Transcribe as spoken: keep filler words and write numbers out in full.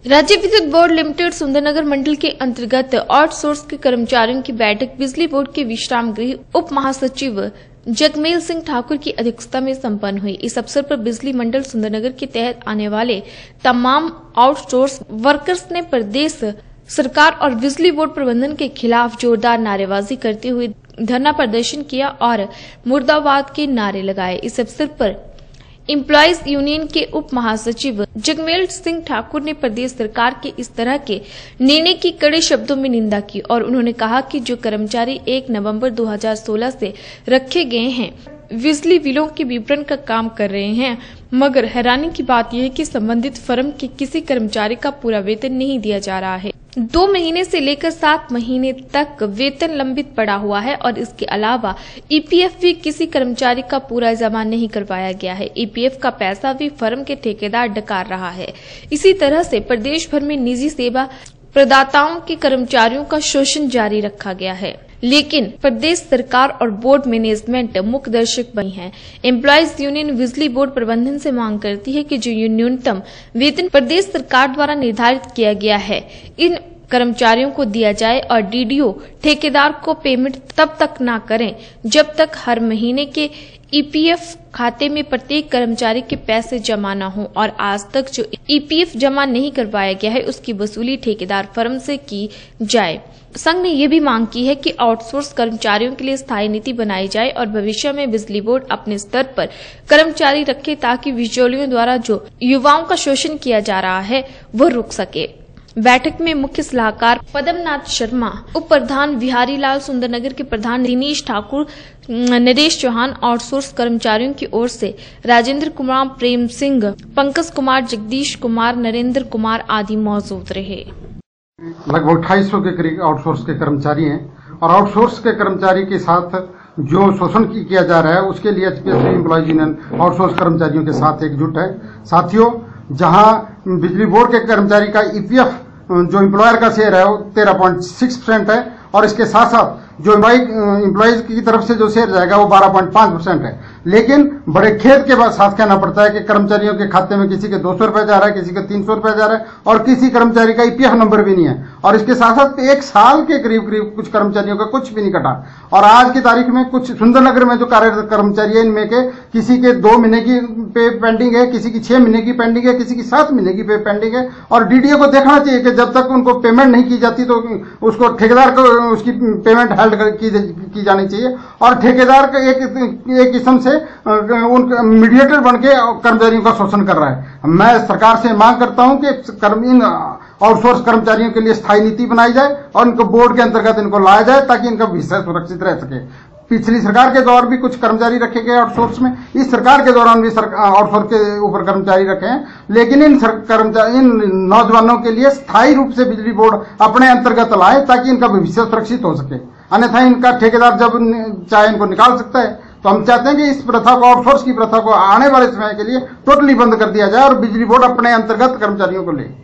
राज्य विद्युत board limited Sundernagar मंडल के अंतर्गत आउटसोर्स के कर्मचारियों की बैठक बिजली बोर्ड के विश्राम गृह उप महासचिव जगमेल सिंह ठाकुर की अध्यक्षता में संपन्न हुई। इस अवसर पर बिजली मंडल सुंदरनगर के तहत आने वाले तमाम आउटसोर्स वर्कर्स ने प्रदेश सरकार और बिजली बोर्ड प्रबंधन के खिलाफ जोरदार नारेबाजी करते हुए धरना प्रदर्शन किया और मुर्दाबाद के नारे लगाए। इस अवसर पर एम्प्लॉइज यूनियन के उप महासचिव जगमेल सिंह ठाकुर ने प्रदेश सरकार के इस तरह के निर्णय की कड़े शब्दों में निंदा की और उन्होंने कहा कि जो कर्मचारी एक नवंबर दो हज़ार सोलह से रखे गए हैं बिजली बिलों के विवरण का काम कर रहे हैं, मगर हैरानी की बात यह है कि संबंधित फर्म के किसी कर्मचारी का पूरा वेतन नहीं दिया जा रहा है। दो महीने से लेकर सात महीने तक वेतन लंबित पड़ा हुआ है और इसके अलावा ईपीएफ भी किसी कर्मचारी का पूरा जमा नहीं करवाया गया है। ईपीएफ का पैसा भी फर्म के ठेकेदार डकार रहा है। इसी तरह से प्रदेश भर में निजी सेवा प्रदाताओं के कर्मचारियों का शोषण जारी रखा गया है, लेकिन प्रदेश सरकार और बोर्ड मैनेजमेंट मुख्य दर्शक बनी है। एम्प्लॉइज यूनियन बिजली बोर्ड प्रबंधन से मांग करती है कि जो न्यूनतम वेतन प्रदेश सरकार द्वारा निर्धारित किया गया है इन कर्मचारियों को दिया जाए और डीडीओ ठेकेदार को पेमेंट तब तक न करें जब तक हर महीने के ईपीएफ खाते में प्रत्येक कर्मचारी के पैसे जमा न हो और आज तक जो ईपीएफ जमा नहीं करवाया गया है उसकी वसूली ठेकेदार फर्म से की जाए। संघ ने यह भी मांग की है कि आउटसोर्स कर्मचारियों के लिए स्थायी नीति बनाई जाए और भविष्य में बिजली बोर्ड अपने स्तर पर कर्मचारी रखे ताकि बिचौलियों द्वारा जो युवाओं का शोषण किया जा रहा है वह रुक सके। बैठक में मुख्य सलाहकार पद्मनाथ शर्मा, उप प्रधान बिहारी लाल, सुंदरनगर के प्रधान दिनेश ठाकुर, नरेश चौहान, आउटसोर्स कर्मचारियों की ओर से राजेंद्र कुमार, प्रेम सिंह, पंकज कुमार, जगदीश कुमार, नरेंद्र कुमार आदि मौजूद रहे। लगभग अट्ठाईस सौ के करीब आउटसोर्स के कर्मचारी हैं और आउटसोर्स के कर्मचारी के साथ जो शोषण किया जा रहा है उसके लिए एम्प्लॉइज यूनियन आउटसोर्स कर्मचारियों के साथ एकजुट है। साथियों, जहां बिजली बोर्ड के कर्मचारी का ईपीएफ जो एम्प्लॉयर का शेयर है वो तेरह पॉइंट सिक्स परसेंट है और इसके साथ साथ जो एम्प्लॉइज की तरफ से जो शेयर जाएगा वो बारह पॉइंट पांच परसेंट है। लेकिन बड़े खेद के बाद साथ कहना पड़ता है कि कर्मचारियों के खाते में किसी के दो सौ रुपए जा रहा है, किसी के तीन सौ रुपए जा रहा है और किसी कर्मचारी का ईपीएफ नंबर भी नहीं है और इसके साथ साथ एक साल के करीब करीब कुछ कर्मचारियों का कुछ भी नहीं कटा। और आज की तारीख में कुछ सुंदरनगर में जो कार्यरत कर्मचारी है इनमें के किसी के दो महीने की पे पेंडिंग है, किसी की छह महीने की पेंडिंग है, किसी की सात महीने की पे पेंडिंग है और डीडीओ को देखना चाहिए कि जब तक उनको पेमेंट नहीं की जाती तो उसको ठेकेदार को उसकी पेमेंट हेल्ड की, की जानी चाहिए और ठेकेदार का एक एक किस्म से उन मीडिएटर बन के कर्मचारियों का शोषण कर रहा है। मैं सरकार से मांग करता हूं कि इन आउटसोर्स कर्मचारियों के लिए स्थायी नीति बनाई जाए और इनको बोर्ड के अंतर्गत इनको लाया जाए ताकि इनका भविष्य सुरक्षित रह सके। पिछली सरकार के दौर भी कुछ कर्मचारी रखे गए आउटसोर्स में, इस सरकार के दौरान भी आउटसोर्स के ऊपर कर्मचारी रखे हैं, लेकिन इन कर्मचारी इन नौजवानों के लिए स्थायी रूप से बिजली बोर्ड अपने अंतर्गत लाए ताकि इनका भविष्य सुरक्षित हो सके। अन्यथा इनका ठेकेदार जब चाहे इनको निकाल सकता है। तो हम चाहते हैं कि इस प्रथा को, आउटसोर्स की प्रथा को आने वाले समय के लिए टोटली बंद कर दिया जाए और बिजली बोर्ड अपने अंतर्गत कर्मचारियों को ले।